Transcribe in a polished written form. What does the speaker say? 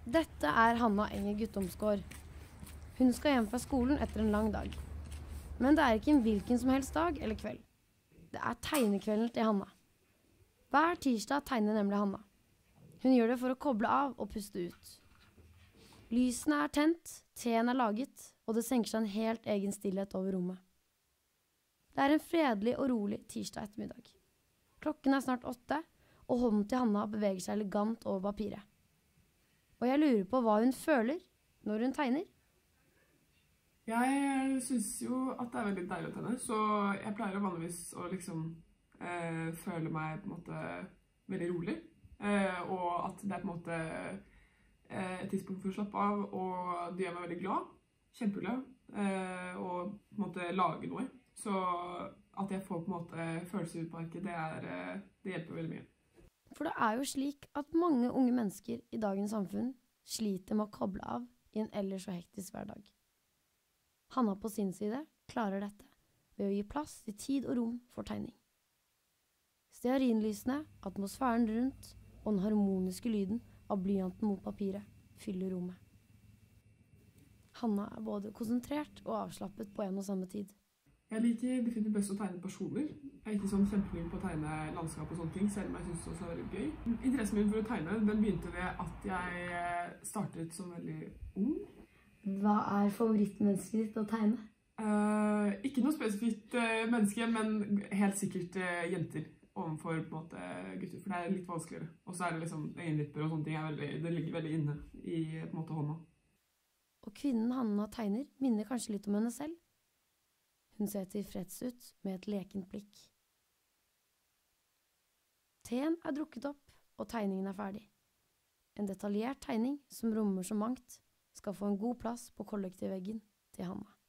Dette er Hanna Enger Guttomsgaard. Hun skal hjem fra skolen etter en lang dag. Men det er ikke en hvilken som helst dag eller kveld. Det er tegnekvelden til Hanna. Hver tirsdag tegner nemlig Hanna. Hun gjør det for å koble av og puste ut. Lysene er tent, teen er laget, og det senker seg en helt egen stillhet over rommet. Det er en fredelig og rolig tirsdag ettermiddag. Klokken er snart 8, og hånden til Hanna beveger seg elegant over papiret. Og jeg lurer på hva hun føler når hun tegner. Jeg synes jo at det er veldig deilig å tegne, så jeg pleier vanligvis å liksom føle meg på en måte veldig rolig. Og at det er på en måte et tidspunkt for å slappe av, og det gjør meg veldig glad, kjempeglad, og på en måte lage noe. Så at jeg får på en måte følelser ut på arket, det hjelper veldig mye. For det er jo slik at mange unge mennesker i dagens samfunn sliter med å koble av i en ellers så hektisk hverdag. Hanna på sin side klarer dette ved å gi plass til tid og rom for tegning. Stearinlysene, atmosfæren rundt og den harmoniske lyden av blyanten mot papiret fyller rommet. Hanna er både konsentrert og avslappet på en og samme tid. Jeg liker definitivt best å tegne personer. Jeg er ikke sånn kjempeflink på å tegne landskap og sånne ting, selv om jeg synes det også er veldig gøy. Interessen min for å tegne, den begynte ved at jeg startet som veldig ung. Hva er favorittmennesket ditt å tegne? Ikke noe spesifikt menneske, men helt sikkert jenter overfor på en måte gutter, for det er litt vanskeligere. Og så er det liksom øyenvipper og sånne ting, det ligger veldig inne i på en måte hånda. Og kvinnen Hanna tegner minner kanskje litt om henne selv. Hun ser tilfreds ut med et lekent blikk. Teen er drukket opp, og tegningen er ferdig. En detaljert tegning som rommer så mangt, skal få en god plass på kollektivveggen til Hanna.